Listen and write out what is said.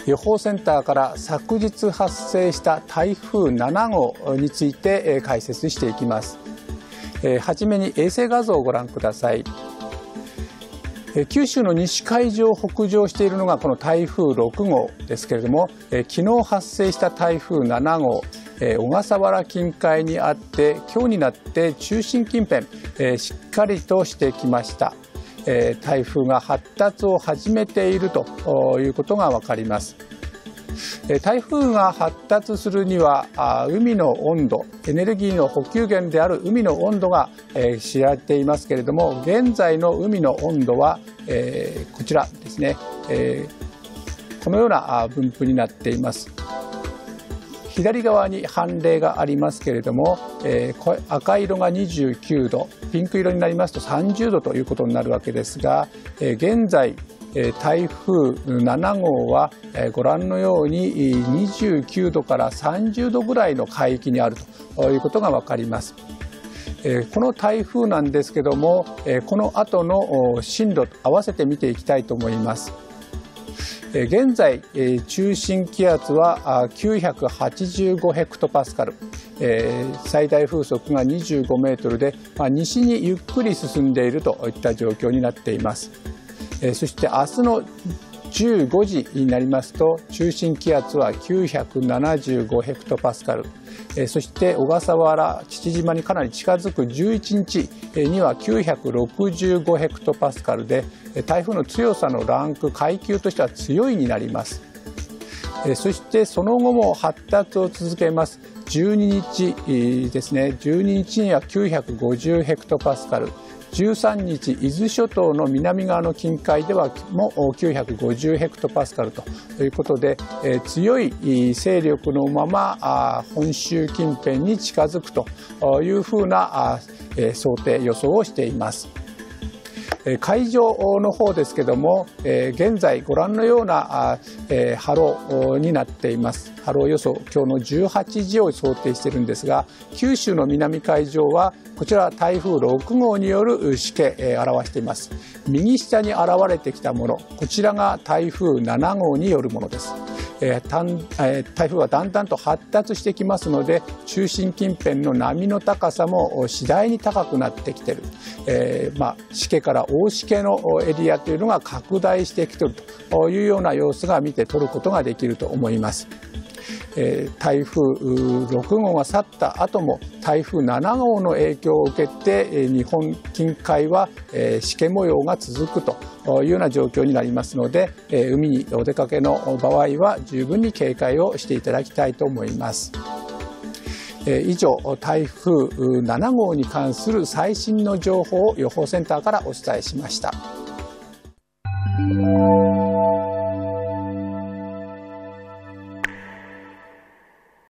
予報センターから昨日発生した台風7号について解説していきます。はじめに衛星画像をご覧ください。九州の西海上を北上しているのがこの台風6号ですけれども、昨日発生した台風7号、小笠原近海にあって今日になって中心近辺、しっかりとしてきました。台風が発達を始めているということが分かります。台風が発達するには海の温度、エネルギーの補給源である海の温度が知られていますけれども、現在の海の温度はこちらですね、このような分布になっています。左側に凡例がありますけれども、赤色が29度、ピンク色になりますと30度ということになるわけですが、現在台風7号はご覧のように29度から30度ぐらいの海域にあるということが分かります。この台風なんですけども、この後の進路と合わせて見ていきたいと思います。現在中心気圧は985ヘクトパスカル、最大風速が25メートルで、西にゆっくり進んでいるといった状況になっています。そして明日の15時になりますと中心気圧は975ヘクトパスカル、そして小笠原父島にかなり近づく11日には965ヘクトパスカルで、台風の強さのランク階級としては強いになります。そしてその後も発達を続けます。12日ですね、12日には950ヘクトパスカル、13日伊豆諸島の南側の近海ではも950ヘクトパスカルということで、強い勢力のまま本州近辺に近づくというふうな想定予想をしています。海上の方ですけども、現在ご覧のような波浪になっています。波浪予想、今日の18時を想定しているんですが、九州の南海上はこちら台風6号によるしけ表しています。右下に現れてきたもの、こちらが台風7号によるものです。台風はだんだんと発達してきますので、中心近辺の波の高さも次第に高くなってきている、しけから大しけのエリアというのが拡大してきているというような様子が見て取ることができると思います。台風6号が去った後も台風7号の影響を受けて日本近海はしけ模様が続くというような状況になりますので、海にお出かけの場合は十分に警戒をしていただきたいと思います。以上、台風7号に関する最新の情報を予報センターからお伝えしました。